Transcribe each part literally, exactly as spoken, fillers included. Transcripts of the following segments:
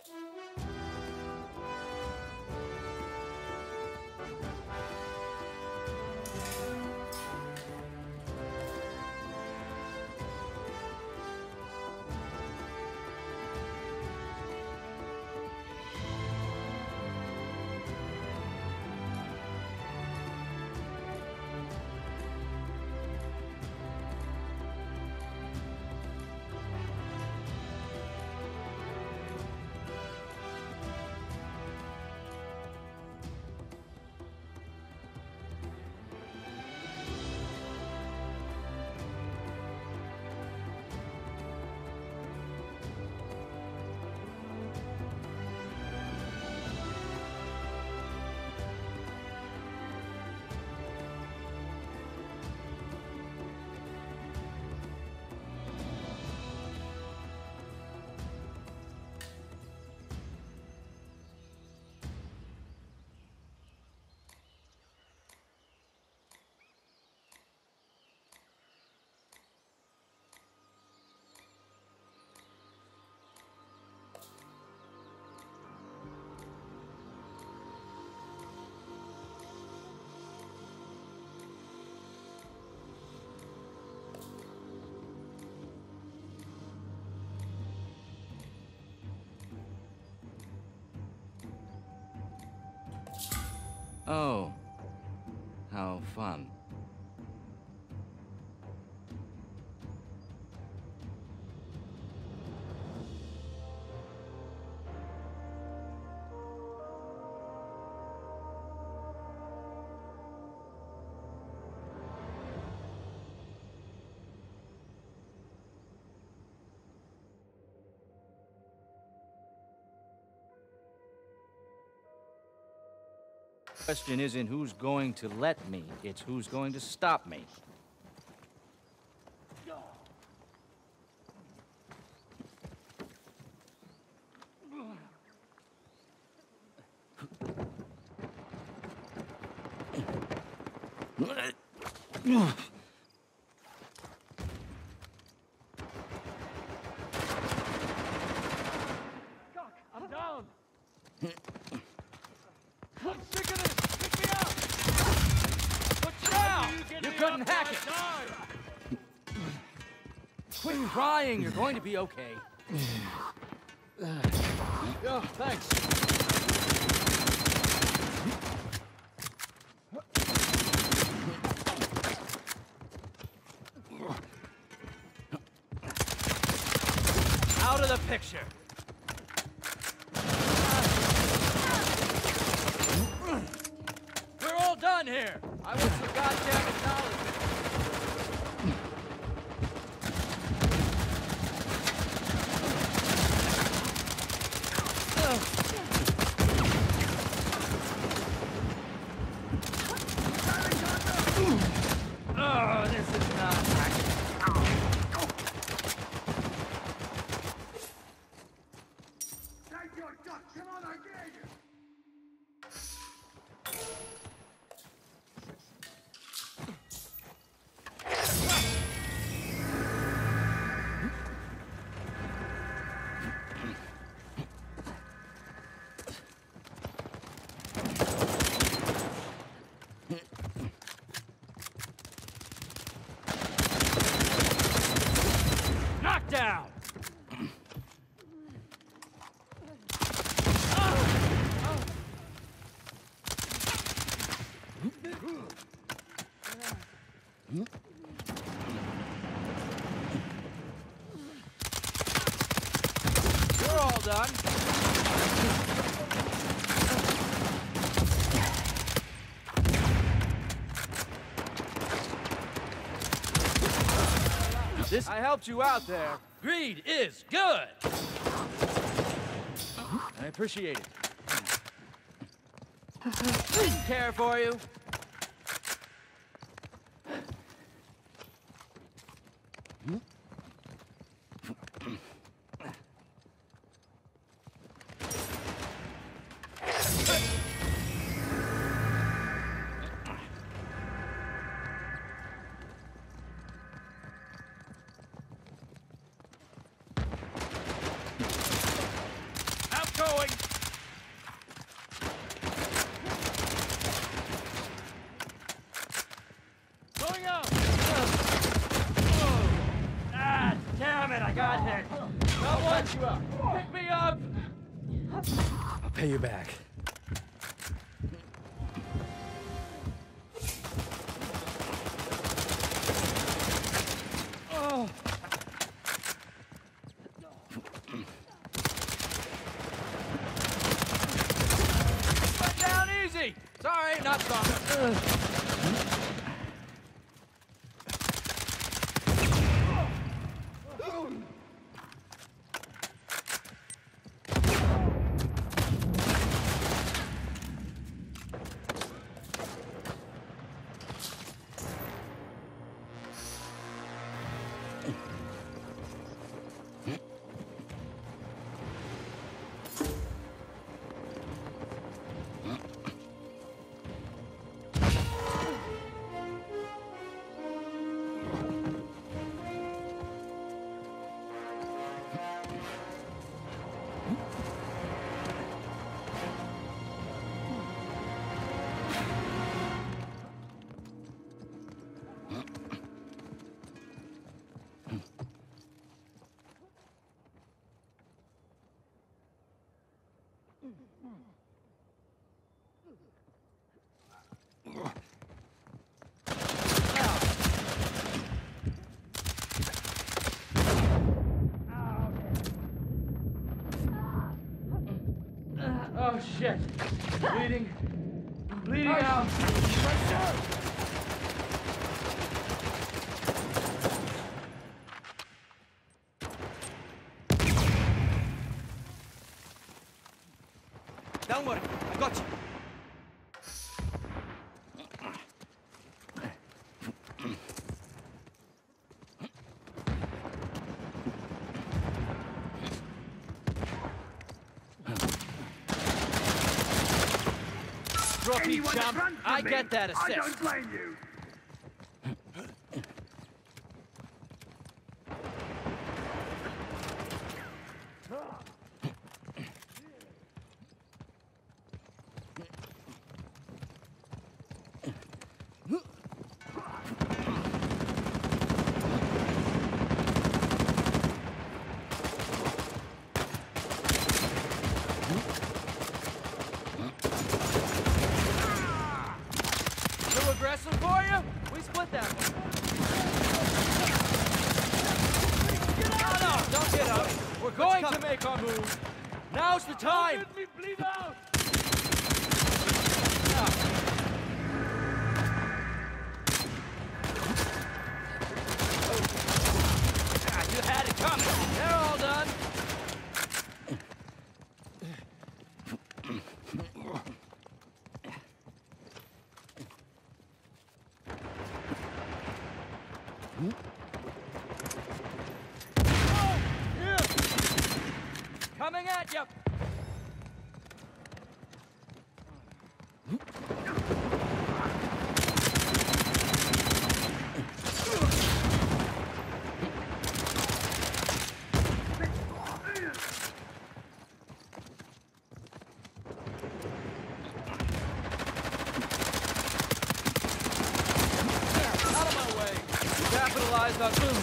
Oh, how fun. The question isn't who's going to let me, it's who's going to stop me. I'm down! I'm sick of this! Pick me up! Put down! You, You couldn't hack it! Quit crying, you're going to be okay. Oh, thanks. Out of the picture! We're all done here! I want some goddamn acknowledgement! Oh, this is not hacking. Take your duck! Come on, I dare you! Down! We're all done. This I helped you out there. Greed is good. I appreciate it. Didn't care for you. shit, I got hit. Someone, you up. Pick me up. I'll pay you back. Oh. Went down easy. Sorry, not strong. Oh shit! Bleeding, bleeding out. Don't worry, I got you. Rookie Anyone that chump, runs from I me, get that I assist. don't blame you. Too aggressive for you? We split that one. No, no, don't get up. We're going to make our move. Now's the time. Don't let me bleed out. Ah, you had it coming. They're all done. Coming at you! Out of my way! Capitalize on boom!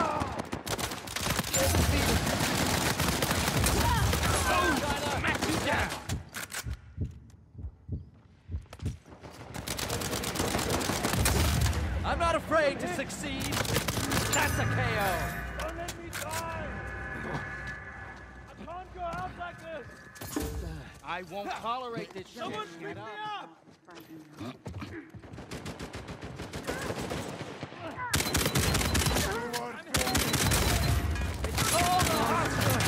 I'm not afraid to succeed. That's a K O. Don't let me die. I can't go out like this. I won't tolerate this shit. Someone pick me up. It's cold in the hospital.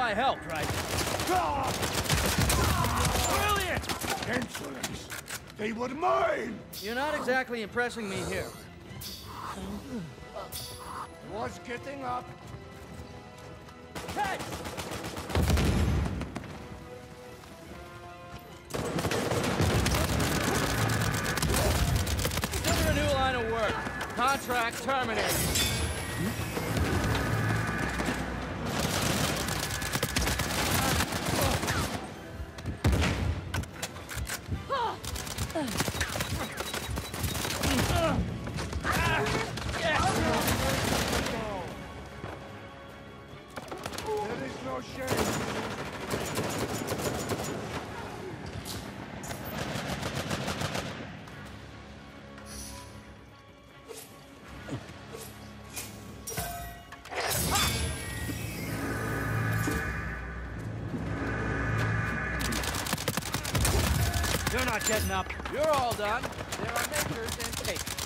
I helped, right? Brilliant! Insolence! They were mine! You're not exactly impressing me here. Was getting up. Catch! Consider a new line of work. Contract terminated. There is no shame. You're not getting up. You're all done. There are makers and takers.